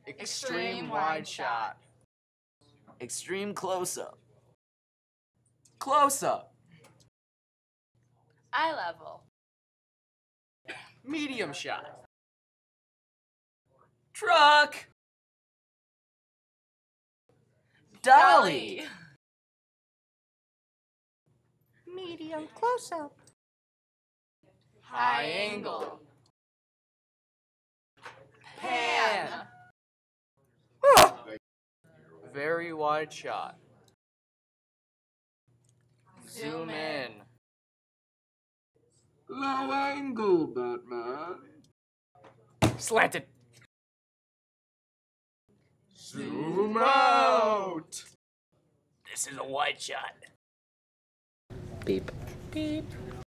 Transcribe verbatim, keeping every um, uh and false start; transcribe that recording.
Extreme wide shot. Extreme close-up. Close-up. Eye level. Medium shot. Truck. Dolly. Medium close-up. High angle. Pan. Very wide shot. Zoom in. Low angle, Batman. Slanted. Zoom out. This is a wide shot. Beep. Beep.